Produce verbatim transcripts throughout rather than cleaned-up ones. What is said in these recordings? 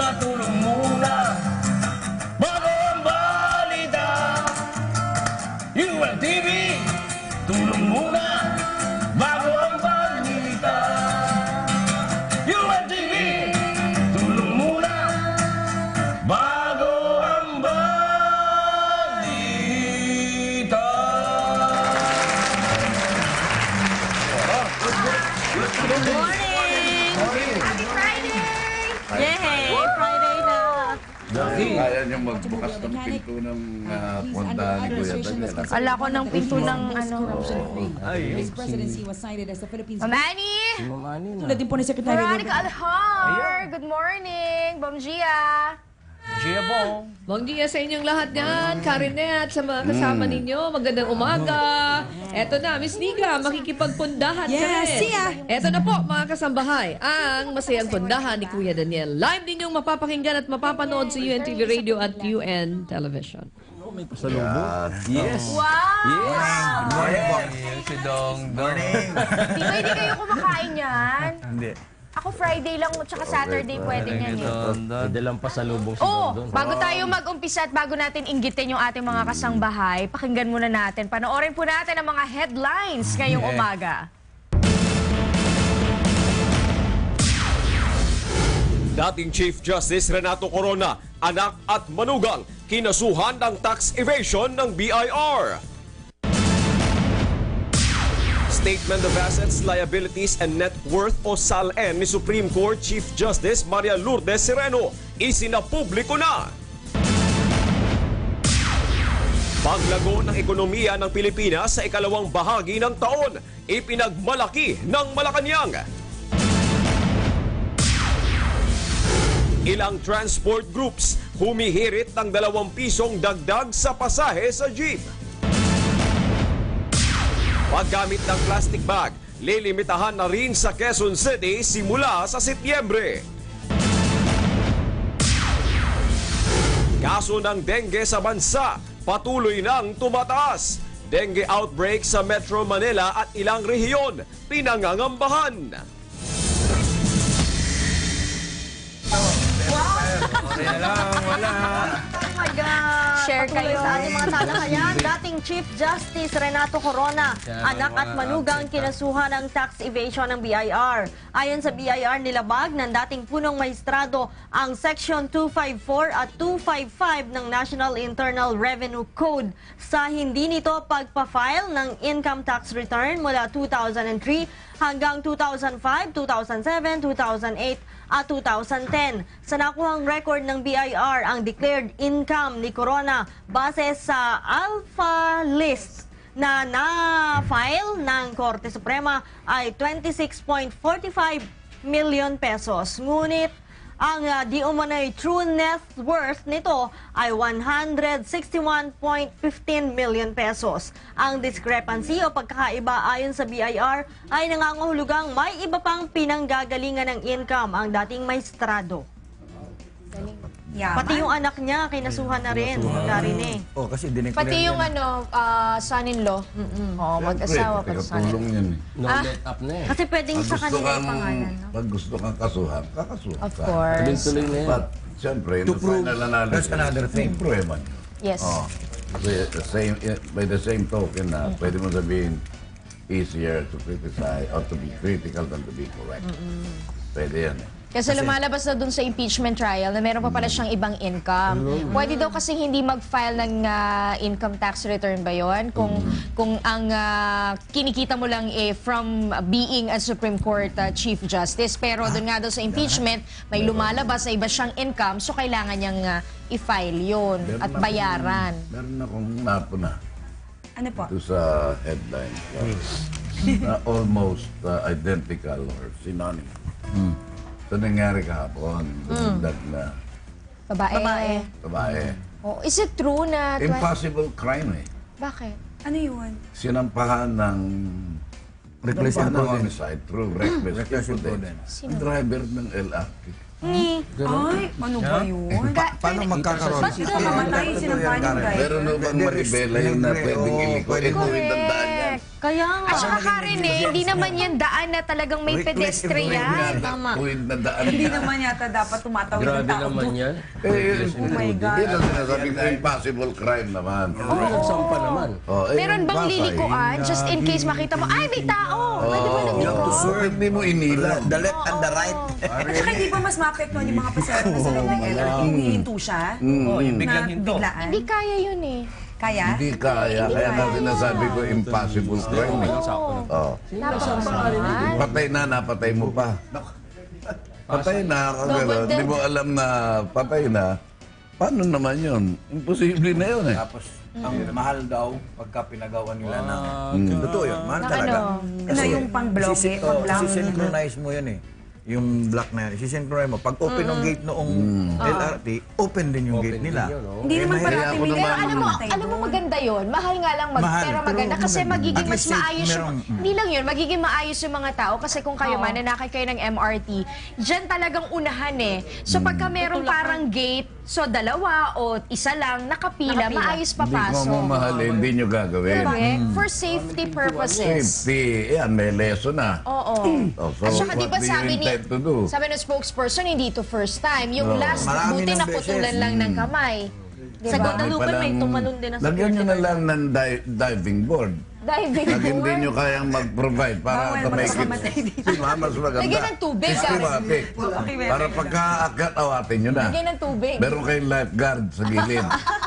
tulong muna bago ang balita. U N T V, tulong muna bago ang balita. U N T V, tulong muna bago ang balita. Good morning! Happy Friday! Yay! Friday na! Kaya niyong magbukas ng pinto ng uh, puntahan ni Kuya Daniel. Ala ko ng pinto ng ano. His presidency was cited as the Philippines. Ma'am Annie! Tulad din po ni Secretary Veronica Alhar! Good morning! Bom Gia! Gia Bong. Bong dia sa inyong lahat yan, Karinet, sa mga kasama ninyo. Magandang umaga. Eto na, Miss Niga, makikipagpundahan Yes, kami. siya. Eto na po, mga kasambahay, ang masayang pundahan ni Kuya Daniel. Live ninyong mapapakinggan at mapapanood sa U N T V Radio at U N Television. Yes. Wow! Good morning po. Si Dong Dong. Di ba hindi kayo kumakain yan? Hindi. Ako Friday lang at saka Saturday pwede niyan yun. Dong Dong. Dalang pasalubong si Oh, Dondon. bago tayo mag-umpisa at bago natin inggitin yung ating mga kasangbahay, pakinggan muna natin. Panoorin po natin ang mga headlines ngayong umaga. Dating Chief Justice Renato Corona, anak at manugang, kinasuhan ng tax evasion ng B I R. Statement of Assets, Liabilities and Net Worth o S A L N ni Supreme Court Chief Justice Maria Lourdes Sereno, isinapubliko na. Paglago ng ekonomiya ng Pilipinas sa ikalawang bahagi ng taon, ipinagmalaki ng Malacanang. Ilang transport groups humihirit ng dalawang pisong dagdag sa pasahe sa jeep. Paggamit ng plastic bag, lilimitahan na rin sa Quezon City simula sa Setyembre. Kaso ng dengue sa bansa, patuloy nang tumataas. Dengue outbreak sa Metro Manila at ilang rehiyon, pinangangambahan. Okay na lang, wala. Oh my God! Share kayo. Sa ating mga talakayan, dating Chief Justice Renato Corona, anak at manugang kinasuhan ng tax evasion ng B I R. Ayon sa B I R, nilabag ng dating punong maestrado ang Section two fifty-four at two fifty-five ng National Internal Revenue Code sa hindi nito pagpa-file ng income tax return mula two thousand three hanggang two thousand five, two thousand seven, two thousand eight at two thousand ten. Sa nakuhang record ng B I R, ang declared income ni Corona base sa Alpha List na na-file ng Korte Suprema ay twenty-six point four five million pesos. Ngunit ang uh, di umano'y true net worth nito ay one hundred sixty-one point one five million pesos. Ang discrepancy o pagkakaiba ayon sa B I R ay nangangahulugang may iba pang pinanggagalingan ng income ang dating maestrado. Pati yung anak niya, kinasuhan na rin, Karine. Oh, kasi dineclare Pati yung ano, ah, son-in-law. Oh, mag-asawa pa sa Tulong yan eh. No let up na eh. Kasi pwedeng Pag sa gusto kanila kang, yung pangalan, no? pag gusto kang kasuhan, kakasuhan Of ka. course. Tuloy-tuloy na yan. But, siyempre, To the prove, final analysis, that's another thing. yung prueba niyo. Yes. Oh. Kasi the same, by the same token na, pwede mo sabihin, easier to criticize or to be critical than to be correct. Pwede yan eh. Kasi lumalabas na dun sa impeachment trial na meron pa pala siyang ibang income. Pwede daw kasi hindi mag-file ng ah, income tax return ba yun? Kung, kung ang ah, kinikita mo lang eh, from being a Supreme Court ah, Chief Justice. Pero dun nga daw sa impeachment, may lumalabas na iba siyang income, so kailangan niyang ah, i-file yun Meron at akong- bayaran. Meron akong napuna. Ano po? Ito sa headline. Na almost uh, identical or synonymous. Ito nangyari kahapon. Dumundag na Babae. Babae. babae. Oh, is it true na... Impossible crime eh. Bakit? Ano yun? Sinampahan ng Reckless sinampahan ng imprudence. homicide through reckless Reckless imprudence. Sino? Ang driver ng L R T. Ay, ano ba yun? Pa- paano magkakaroon? Ba't na mamatay sinampahan yung driver? Meron na bang There is- maribela yun na there- pwedeng oo, iliko? pwede- Ito, itandaan yan. Correct. Kaya nga. At saka Karen eh, hindi naman yan daan na talagang may pedestrian. Tama. Tuwid na daan Hindi yan. naman yata dapat tumatawid ng Grabe tao. naman yan. Eh, Oh my God. Hindi lang sinasabi ko impossible crime naman. Nagsampa naman. Oh, eh, Meron bang Pasay, lilikuan just in case makita mo, ay may tao! Pwede ba nagliko? So, hindi mo inilan. The left and the right. At saka hindi ba mas maapektuhan yung mga pasero na sa loob ng L R T? Humihinto siya? Oo, yung Na biglang hinto. biglaan? Hindi kaya yun eh. Kaya? Hindi kaya. Kaya nga sinasabi ko impossible crime. eh. Oo. Oh. Napakasaman. Patay na, napatay mo pa. Patay na, Double kagano. death. Hindi mo alam na patay na. Paano naman yun? Imposible na yun eh. Tapos, ang mahal daw pagka pinagawa nila ng... Mm. Totoo yun, mahal Na talaga. ano? Ano yung pang-block? Sisi- oh, Pang-block? Sisynchronize mo yun eh. Yung block na yan, sisynchronize mo. Pag open ng gate noong L R T, open din yung gate nila. Hindi naman Kaya parati ako may naman- Pero alam mo, namatay alam mo doon. maganda yon. Mahal nga lang mag, Mahal, pero pero maganda kasi maganda. magiging At mas least safe, maayos yung, merong- mm. hindi lang yun, magiging maayos yung mga tao kasi kung kayo man, nanakay kayo ng M R T, dyan talagang unahan eh. So pagka merong parang gate, so dalawa o isa lang, nakapila, maayos Hindi ko papasok. mamahalin, hindi nyo gagawin. Correct? For safety purposes. Safety, yan, may lesson na. Oo. Oh, so At saka di what ba do you sabi ni, intend to do? sabi ng spokesperson, hindi to first time. Yung Oo. last, Marami buti ng naputulan beses. lang ng kamay. Sa Diba? Guadalupe may tumalon din na sa Lagyan nyo na lang ng di- diving board. Diving Pag hindi board. nyo kayang mag-provide para Bawal, to make it magkakamatay dito. Diba, mas maganda. Lagyan ng tubig, Systematic. Okay, meron. Para pagka-akyat, awatin nyo na. Lagyan ng tubig. Meron kayong lifeguard sa gilid.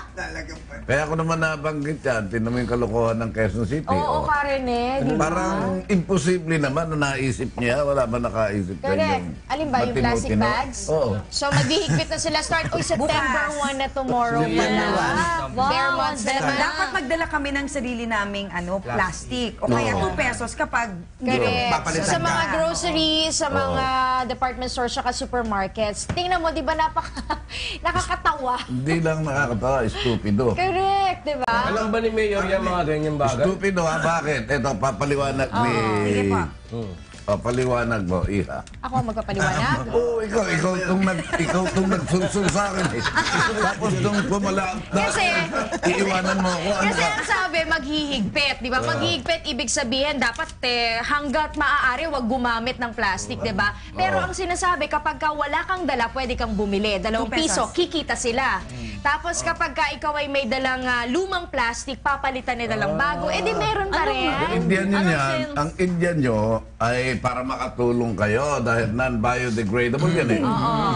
Kaya ako naman nabanggit yan, tinan mo yung kalokohan ng Quezon City. Oo, oh. Karen eh. Di ba? Parang imposible naman na naisip niya. Wala ba nakaisip sa Correct. Alin ba, yung plastic matino-tino? bags? Oo. So, maghihigpit na sila. Start, uy, September first na tomorrow pala. Wow, Fairmonts ang naman. Dapat magdala kami ng sarili naming ano, plastic. O kaya Oo. two pesos kapag Correct. Papalitan Sa mga ka. groceries, sa mga department stores, saka supermarkets. Tingnan mo, di ba, napaka, nakakatawa. Hindi lang nakakatawa, stupido. Correct, di ba? Alam ba ni Mayor yung mga ganyang bagay? Stupido ha, bakit? Ito, papaliwanag ni... Sige po. O, paliwanag mo, Iha. Ako ang magpapaliwanag. Oo, ikaw, ikaw itong nag, ikaw itong nagsulsul sa akin eh. Tapos itong pumala, Kasi, iiwanan mo ako. Ano kasi ka? ang sabi, maghihigpit, di ba? Maghihigpit, ibig sabihin, dapat eh, hanggat maaari, wag gumamit ng plastic, di ba? Pero ang sinasabi, kapag ka wala kang dala, pwede kang bumili. Dalawang Two pesos. piso, kikita sila. Tapos kapag ka ikaw ay may dalang ah, lumang plastic, papalitan nila lang bago, eh di meron pa rin. Ang Indian nyo Anong yan, sense? ang Indian nyo ay para makatulong kayo dahil non-biodegradable yan eh.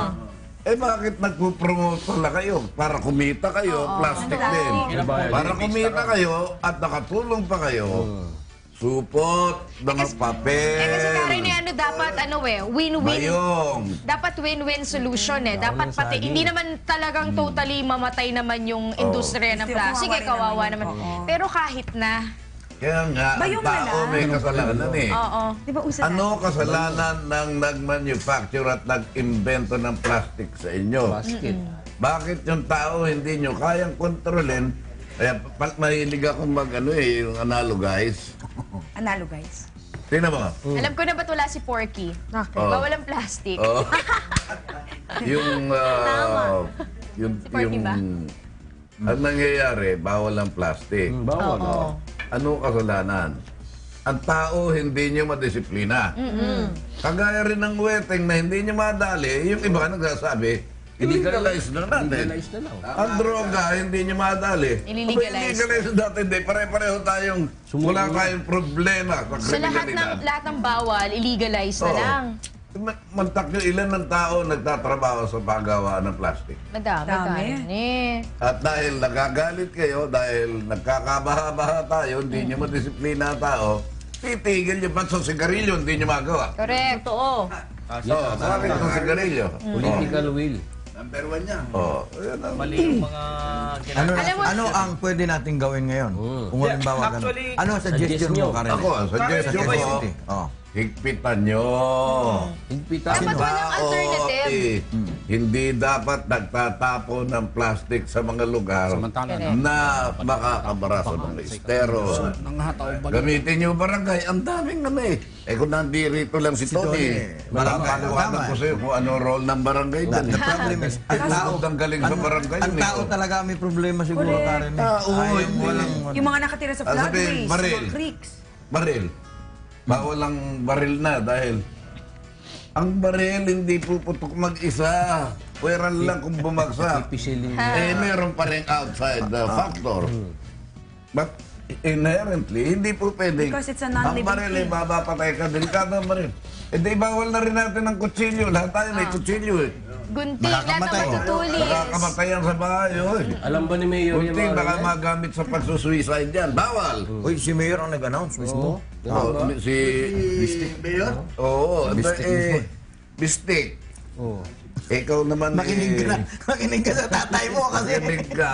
Eh bakit nagpo-promote pala kayo? Para kumita kayo, plastic din. Para kumita kayo at nakatulong pa kayo, supot, mga papel, Eh kasi Karen, eh, ano dapat, ano eh, win-win. bayong. Dapat win-win solution eh. Dapat pati, hindi naman talagang totally mamatay naman yung industriya ng Kasi plastic. kawawa Eh, kawawa rin naman naman. yun. Oo. Pero kahit na, Kaya nga, ang Bayong na tao lang. may kasalanan eh. oo. Di ba usa Ano kasalanan ng nag-manufacture at nag-invento ng plastic sa inyo? Basket. Bakit yung tao hindi nyo kayang kontrolin? Kaya pa- mahilig akong mag ano eh, yung analogize. Analo, guys. Tingnan mo. Alam ko na ba't wala si Porky? Oh. Bawal ang plastic. Oh. yung, ah, yung, Si Porky yung, ba? ang nangyayari, bawal ang plastic. Bawal. Oo. Ano kasalanan? Ang tao hindi nyo madisiplina. Kagaya rin ng weteng na hindi nyo madali, yung iba nagsasabi, illegalize na natin. Legalize na lang. Ang droga, hindi nyo madali. Ililegalize. Aba, Illegalize dati, hindi. Pare-pareho tayong, wala tayong problema sa So lahat ng, kriminalidad. lahat ng bawal, illegalize na Oo. lang. Ma- Mantak nyo, ilan ng tao nagtatrabaho sa paggawaan ng plastic? Madami, Dami. Karen eh. At dahil nagagalit kayo, dahil nagkakabaha-baha tayo, hindi nyo madisiplina tao, titigil nyo pa sa sigarilyo, hindi nyo magawa. Correct. Oo. So, bakit sa sigarilyo? Political will. Number one yan. Oh, ayan ang- Mali yung mga Ano, Alam mo- ano ang pwede nating gawin ngayon? Kung halimbawa ganun. actually, Ano ang suggestion suggest mo, nyo. Karen? Ako, ang suggestion Sa Quezon ko, City. Oh. higpitan nyo. higpitan. Dapat walang alternative. eh, hindi dapat nagtatapon ng plastic sa mga lugar na makakabara sa mga estero. Gamitin nyo barangay. Ang daming ano eh. Eh kung nandirito lang si Tony, Tony, malapaliwanag tama. ko sa'yo kung ano role ng barangay The, dyan. the problem is, ang tao, Ang galing sa barangay ang yun, tao eh. talaga may problema siguro, Karen. eh. Tao, Ayaw, hindi. walang, Yung mga nakatira sa Ah, sabihin, floodways, baril. mga creeks. baril. Bawal ang baril na dahil ang baril hindi puputok mag-isa. Pwera lang kung bumagsak. Pipisilin Eh, meron pa rin outside the factor. But inherently, hindi po pwede. Because it's a Ang non-living baril ay thing. babapatay ka. Delikado ang baril. Eh, di bawal na rin natin ang kutsilyo. Lahat tayo may kutsilyo eh. Gunting, lahat ng matutulis. Nakakamatayan sa bahay, oy. Alam ba ni Mayor yung Kunting mga baka ganyan? magamit sa pagsusuicide dyan. Bawal. Uy, si Mayor ang nag-announce mismo. Oh, si... Bistik. Mayor? Oo. Bistik eh, mismo. Bistik. Oo. Ikaw naman Makinig ka na. Makinig ka sa tatay mo kasi. Makinig ka.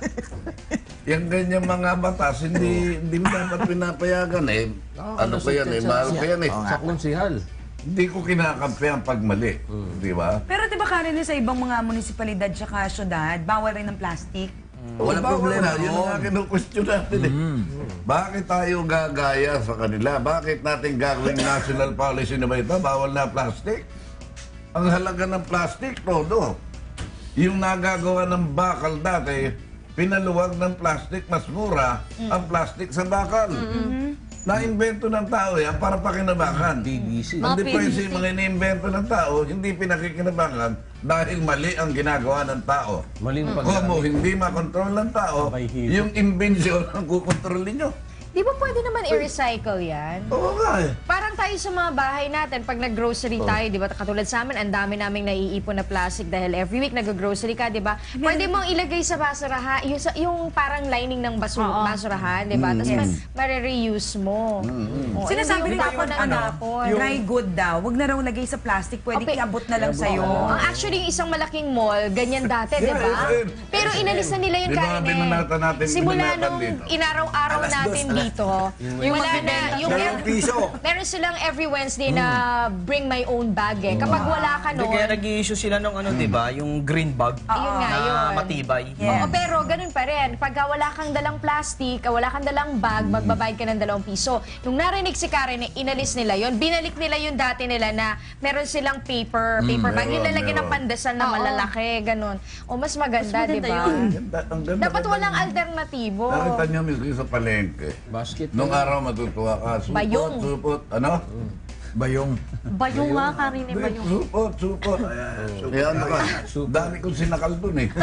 Yung ganyan mga batas, hindi, hindi mo dapat pinapayagan eh. Ano pa yan eh, mahal pa yan eh. Sa konsihal. Hindi ko kinakampi ang pagmali. Di ba? Pero di ba Karen, sa ibang mga munisipalidad tsaka syudad, bawal rin ng plastic? Walang problema. Yun ang kinu-question natin eh. Bakit tayo gagaya sa kanila? Bakit natin gagawing national policy na ba ito? Bawal na plastic? Ang halaga ng plastic, todo. Yung nagagawa ng bakal dati, pinaluwag ng plastic, mas mura ang plastic sa bakal. Na-invento ng tao yan para pakinabangan. P V C. Ang Mga diferensya P V C. yung mga ini-invento ng tao, hindi pinakikinabangan dahil mali ang ginagawa ng tao. Maling Kung paggamit. mo hindi makontrol ng tao, Abay, hilo. yung inbensyon ang kukontrol ninyo. Di ba pwede naman i-recycle yan? Oo nga eh. Parang tayo sa mga bahay natin, pag nag-grocery Oh. tayo, di ba, katulad sa amin, ang dami naming naiipon na plastic dahil every week nag-grocery ka, di ba? Pwede mong ilagay sa basurahan, yung, sa- yung parang lining ng basu basurahan, di ba? Tapos Yes. ma- mare-reuse mo. Oo, Sinasabi hindi nila yung tapon yun, ng ano, tapon. dry good daw. Huwag na raw lagay sa plastic. Pwede Okay. iabot na lang sa'yo. Ang actually, yung isang malaking mall, ganyan dati, di ba? Yeah, yes, Pero inalis na nila yun, Di ba, Karen. binanatan natin, Simula binanatan nung dito. inaraw-araw Alas dos, natin alas- dito, wala na, yung Dalawang every, piso. meron silang every Wednesday na bring my own bag eh. Kapag wala ka Hindi, noon, kaya nag-i-issue sila ng ano, di ba? Yung green bag yun nga na yun. matibay. Yeah. Oo, pero ganun pa rin. Pagka wala kang dalang plastic, wala kang dalang bag, magbabayad ka ng dalawang piso. Nung narinig si Karen, eh, inalis nila yon, binalik nila yung dati nila na meron silang paper, paper bag. Yung meron, lalagyan ng meron. pandesal na Oo. malalaki, ganun. O mas maganda, Mas di maganda ba? yun. Ganda, ang ganda. Dapat ganda. walang alternatibo. Nakita niyo mismo sa palengke. Basket. Nung araw matutuwa ka. Supot, Bayong. supot. Ano? Bayong. Bayong nga, Karen, eh, bayong. Supot, supot. Eh, ano ka? Dami kong sinakal dun eh.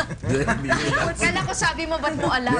Kala ko sabi mo, ba't mo alam?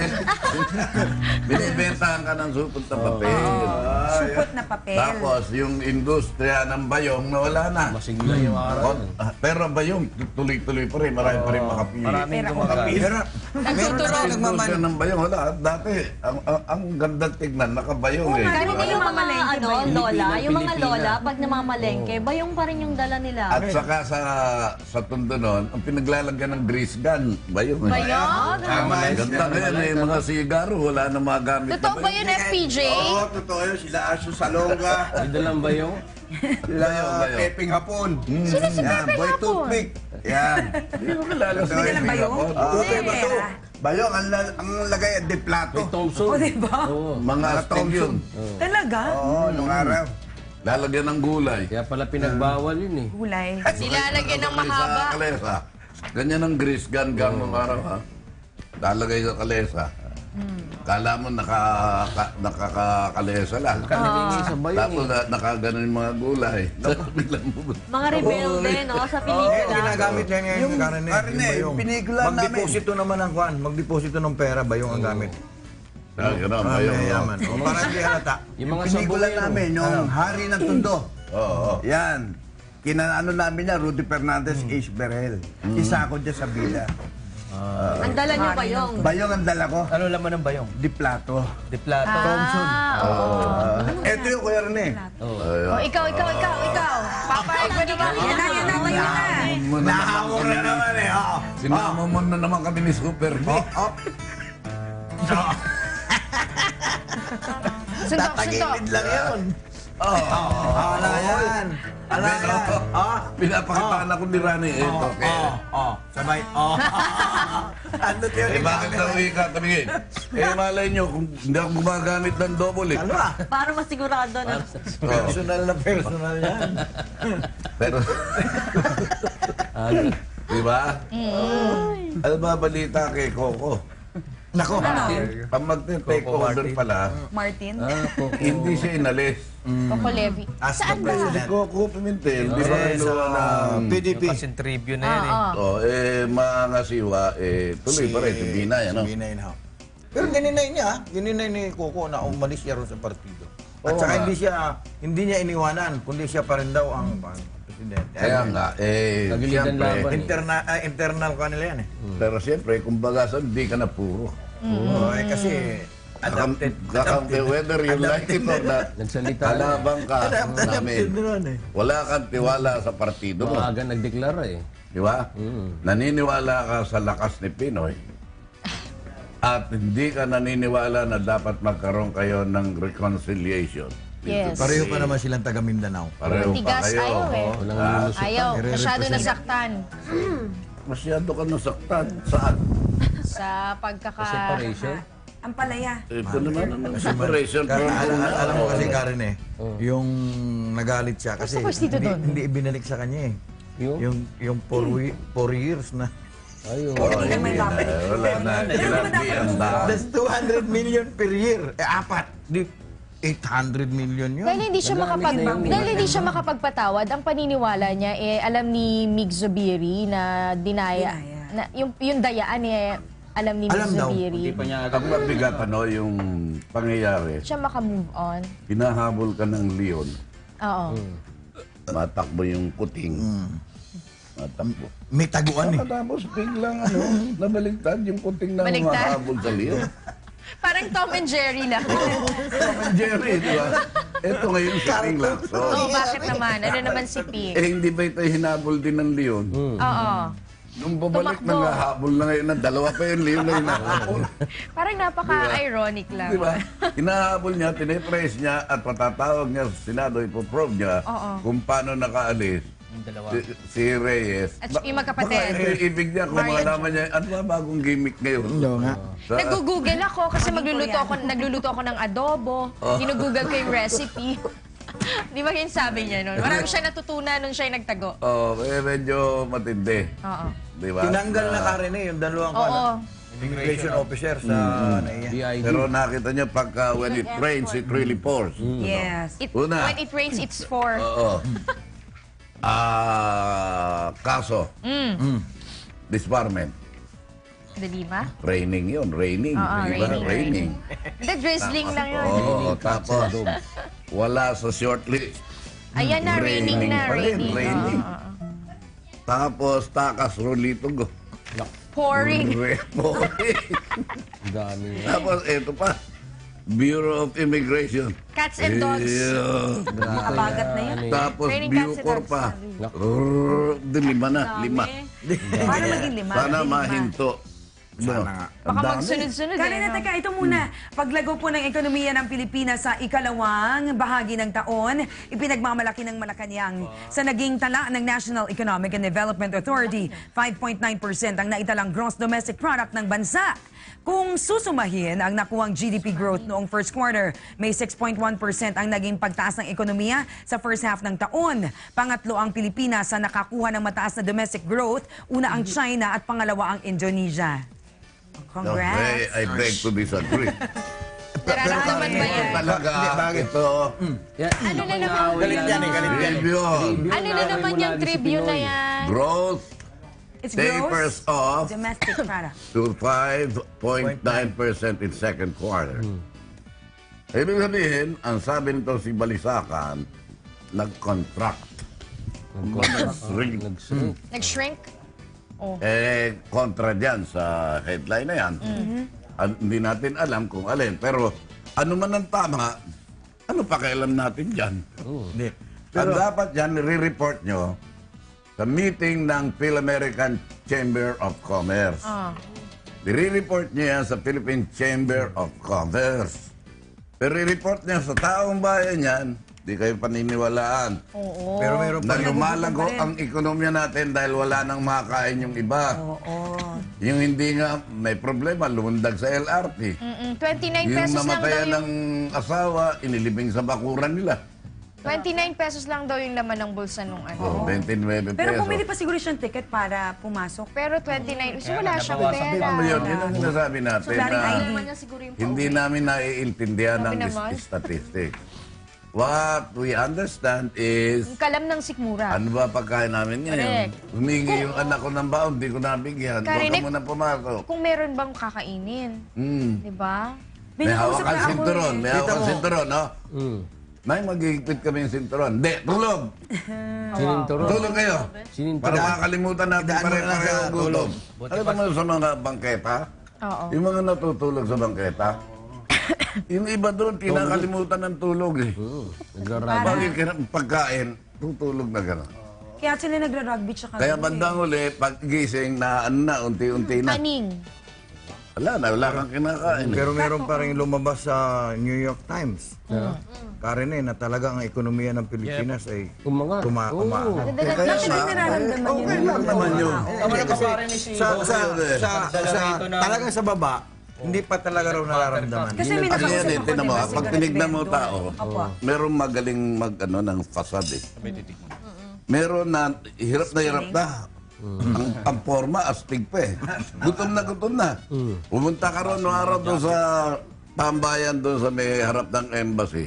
Binibentahan ka ng supot na papel. Ah, Supot na papel. Tapos, yung industriya ng bayong nawala na. Masigla yung araw. Oh, ah, pero bayong, tuloy-tuloy pa rin. Marami pa rin makapili. Maraming gumagamit. Pero, meron na tayo nagmaman. Industriya ng bayong, wala. Dati, ang, ang, ang ganda tignan, nakabayong eh. Kaya Diba? yung mga Mamalengke ano, ba yun? lola, yung mga Pilipina. lola, pag namamalengke, bayong pa rin yung dala nila. At saka sa sa Tondo noon, ang pinaglalagyan ng grease gun, bayong. eh. Bayong? Tama, ganda ngayon eh, mga sigaro, wala na magamit na Totoo ba yun, F P J? Oo, totoo yun. Sila Aso Salonga, May dalang bayong. sila Bayong, bayong. Pepeng Hapon. Sino si Yan, Pepe Boy Hapon? Toothpick. Yan. Hindi mo kilala sa Hindi ka lang bayong? Oo, Hindi. pero to. Bayong, ang, la- ang lagay at de plato. May Thompson. O, diba? Oo. Mga astig yun. Talaga? Oo, nung araw. Lalagyan ng gulay. Kaya pala pinagbawal yun eh. Gulay. Nilalagyan ng Sa mahaba. kalesa. Ganyan ang grease gun gun nung araw ha. Lalagay sa kalesa. Kala mo naka, ka, nakakakalesa lang. Kanilingi sa bayong Tapos eh. na, nakaganon yung mga gulay. Tapos biglang mo. Mga rebelde, no? Sa Eh, pelikula. ginagamit niya ngayon yung Karen eh. Karen eh, yung yung pinikula namin. Magdeposito naman ng kwan. Magdeposito ng pera, bayong ang gamit. Ah, yun ang Ah, bayong. may yaman. O, para hindi halata. Yung mga Pinikula sabonero. namin, yung hari ng Tondo. Oo. oo. Yan. Kinaano namin niya, Rudy Fernandez, Ace Berhel. Isa ako dyan sa bila. Ang dala niyo bayong. Bayong ang dala ko. Ano laman ng bayong? Di plato. Di plato. Thompson. Ito yung Kuya Rene. O, ikaw, ikaw, ikaw, ikaw. Papayag mo naman. Yan na, yan na, tayo na. Nahamon na naman eh. Oo. Sinama mo na naman kami ni Super B. Oh, oh. Suntok, suntok. Tatagilid lang yun. Oo. Ah, ala yan. Ala yan. Ah. Pinapakitaan ako ni Rani. Ito, kaya. Oh, sabay. Oh. Ano yun? Eh, bakit daw ka tumingin? Eh, malay nyo, kung hindi ako gumagamit ng double eh. Ano ah? Para masigurado na. Personal na personal yan. Pero, di ba? Ano ba balita kay Coco? Nako. Pag mag-take over pala, Martin? hindi siya inalis. Coco Levy. As the Saan ba? Si president. Coco Pimentel, di ba Eh, kinuha sa ng... P D P. Kasi tribune na yan eh. Oo. Oh, eh, mga siwa, eh, tuloy pa rin, si Binay, ano? Si Binay na. Pero gininay niya, gininay ni Coco na umalis siya ron sa partido. At Oo saka nga. hindi siya, hindi niya iniwanan, kundi siya pa rin daw ang ang presidente. Kaya nga, eh, Kagilitan siyempre, laban. Interna, ah, internal kanila yan eh. pero siyempre, kumbaga, sa hindi ka na puro. Oo, eh, kasi adapted. Kakampi, whether you like it or not, Nagsalita na. kalabang ka Adapted namin. naman eh. Wala kang tiwala sa partido mo. Maaga nagdeklara eh. Di ba? Naniniwala ka sa lakas ni Pinoy. At hindi ka naniniwala na dapat magkaroon kayo ng reconciliation. Yes. Pareho pa naman silang taga Mindanao. Pareho pa Tigas kayo. ayaw eh. Walang Ah, lulusutan. Ayaw. Nire-represent. Masyado nasaktan masyado ka nasaktan. Saan? sa pagkaka... Separation. Ang palaya. Ito naman ang separation Kar- from alam, alam mo kasi Karen eh, yung nagalit siya kasi Basta first dito hindi, doon. hindi ibinalik sa kanya eh. Yung? Yung yung four, we- four years na. Ayun. Oh, hindi na. Wala na. Grabe ang daan. That's two hundred million per year. Eh, apat. Di, eight hundred million yun. Dahil hindi siya makapag dahil hindi siya makapagpatawad, ang paniniwala niya eh alam ni Mig Zubiri na dinaya, Dinaya. na yung yung dayaan eh alam ni Mig Alam daw. Zubiri. Ang mabigat, ano, yung pangyayari, Siya maka-move on. hinahabol ka ng leon, Oo. matakbo yung kuting, matakbo. May taguan eh. Tapos biglang, ano, nabaligtad yung kuting na Baligtad. humahabol sa leon. Parang Tom and Jerry lang. Tom and Jerry, di ba? Ito ngayon si Ping Lacson. Oo, bakit naman? Ano naman si Pig? Eh, hindi ba ito hinabol din ng leon? Oo. Nung babalik Tumakbo. na habol na ngayon, na dalawa pa yung leon na hinahabol. Parang napaka-ironic lang. Di ba? Hinahabol niya, tinetrace niya, at patatawag niya sa Senado, ipoprove niya Oo. kung paano nakaalis si, si Reyes. At yung magkapatid. Baka eh, ibig niya, kung Marian. malaman niya, ano ba bagong gimmick ngayon? Oo nga. Sa- Nag-google ako kasi magluluto ako, nagluluto ako ng adobo. Ginugoogle ko yung recipe. Di ba yung sabi niya nun? Marami siya natutunan nung siya yung nagtago. Oh, eh, medyo matindi. Oo. Di ba? Tinanggal na Karen eh, yung dalawang Oo. ano, immigration officer sa naiya. B I D. Pero nakita niyo, pagka when it rains, it really pours. Yes. It, Una. when it rains, it's for... Oo. Ah, kaso. Disbarment. The Lima? Raining yun, raining. Oo, Di ba? raining, Raining. The drizzling lang yun. Oo, tapos wala sa shortlist. Ayan na, raining na, pa rin, raining. raining. Oo, oo. Tapos takas rolito go. Pouring. Pouring. Ang dami. Tapos eto pa. Bureau of Immigration. Cats and dogs. Yeah. Abagat na yun. Tapos Raining cats and Bucor dogs. pa. Rrrr, di lima na, lima. Paano maging lima? Sana Maging lima. mahinto. Sana nga. Baka magsunod-sunod eh. Karina, no? teka, ito muna. Paglago po ng ekonomiya ng Pilipinas sa ikalawang bahagi ng taon, ipinagmamalaki ng Malacanang sa naging tala ng National Economic and Development Authority. five point nine percent ang naitalang gross domestic product ng bansa. Kung susumahin ang nakuhang G D P growth noong first quarter, may six point one percent ang naging pagtaas ng ekonomiya sa first half ng taon. Pangatlo ang Pilipinas sa nakakuha ng mataas na domestic growth, una ang China at pangalawa ang Indonesia. No, Congrats! I, I beg to disagree. Nararamdaman ba yan? Talaga, ito. Yeah. Ano na naman? Galit yan eh, galit yan. Tribune. Ano na naman yung tribune na yan? Growth It's tapers gross off domestic product. to five point nine percent in second quarter. Ibig sabihin, ang sabi nito si Balisakan, nag-contract. Nag-shrink. Nag-shrink. Nag-shrink? Oh. Eh, kontra dyan sa headline na yan. An- hindi natin alam kung alin. Pero ano man ang tama, ano pakialam natin dyan? Hindi. Ang dapat dyan, re-report nyo sa meeting ng Phil-American Chamber of Commerce. Ah. I-report nyo yan sa Philippine Chamber of Commerce. Pero i-report nyo sa taong bayan yan, di kayo paniniwalaan. Oo. Pero meron Na pa rin. lumalago ang ekonomiya natin dahil wala nang makain yung iba. Oo. Yung hindi nga may problema, lumundag sa L R T. Mm-mm. twenty-nine Yung pesos lang daw namatayan yung... ng asawa, inilibing sa bakuran nila. twenty-nine pesos lang daw yung laman ng bulsa nung Oh, ano. twenty-nine Pero pesos. pumili pa siguro siyang ticket para pumasok. Pero twenty-nine, kasi wala siyang nabawasan pera. Ano yun? Yun ang sinasabi natin So, daring na I D. Naman niya siguro yung hindi namin naiintindihan Sabi ng naman. is- statistics. What we understand is, Yung kalam ng sikmura. ano ba pagkain namin ngayon? Correct. Humingi yung anak ko ng baon, di ko nabigyan. Huwag ka Karinig- muna pumasok. Kung meron bang kakainin, Hmm. di ba? May hawak nakausap kang na ako sinturon, eh. may hawak kang sinturon, no? Mm. May maghihigpit kami yung sinturon. Hindi, tulog! Sininturo. Tulog kayo! Sininturo. Para makakalimutan natin Idaan mo na lang pare-pareho sa ang gutom. Buti Alam mo sa mga bangketa? Oo. Yung mga natutulog sa bangketa, yung iba doon, kinakalimutan ng tulog eh. Nagraraba. Bakit kina- pagkain, tutulog na gano'n. Kaya sila nagra-rugby tsaka. Kaya bandang uli, pag gising na ano na, unti-unti na. Kaning. Wala na, wala kang kinakain. eh. Pero meron pa rin lumabas sa New York Times. Karen eh, na talaga ang ekonomiya ng Pilipinas ay Umangat. tuma Oo. umaangat. Kaya Bakit nga, yung nararamdaman yun? okay lang naman yun. Tama na pa rin ni si Sa, sa, Okay, sa, Dala sa, rito na- talagang sa baba, hindi pa talaga raw nararamdaman. Kasi may Ano yan nakausap eh, ako, tinan mo, di ba, ah, si pag Gareth tinignan mo Bendo. tao, Opo. merong magaling mag, ano, ng fasad eh. Meron na, hirap na hirap na. Ang, ang forma, astig pa eh. Gutom na gutom na. Pumunta ka ron noong araw doon sa tambayan doon sa may harap ng embassy.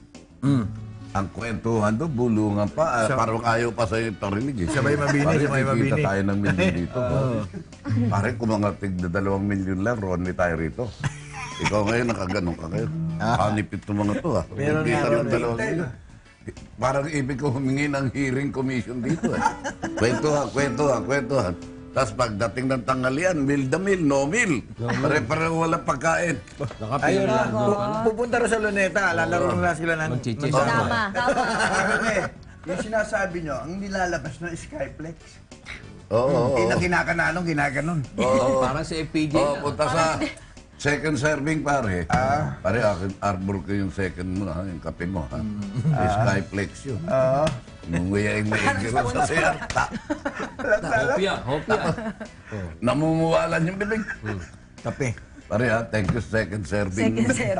Ang kwentuhan doon, bulungan pa. ah, parang ayaw pa sa'yo parinig eh. Sabay mabini, Pare, sabay kikita mabini. tayo ng milyon dito. Pare, kung mga tig na dalawang milyon lang, Ronnie tayo rito. Ikaw ngayon, nakaganon ka ngayon. Panipit ng mga to ah. Meron Kikita nga, ng dalawang milyon. Parang ibig ko humingi ng hearing commission dito eh. Kwentuhan, kwentuhan, kwentuhan. Tapos pagdating ng tanghalian, mil da mil, no mil. Pare-pareho walang pagkain. Ayun lang. Pu- Pupunta rin sa Luneta, lalaro na sila ng... Magchichis. ng- Tama. Karen eh, yung sinasabi nyo, ang nilalabas na Skyflex. Oo, oo, Hindi na oo. kinakananon, ginaganon. Oo. Parang si F P J Oo, na. punta sa second serving pare. Pare, akin, arbor ko yung second mo ha, yung kape mo ha. Skyflex yun. Oo. Munguyain na yung sa siyarta. Hopya, hopya. Namumuwalan yung bibig. Kape. Pare ha, thank you second serving. Second, sir.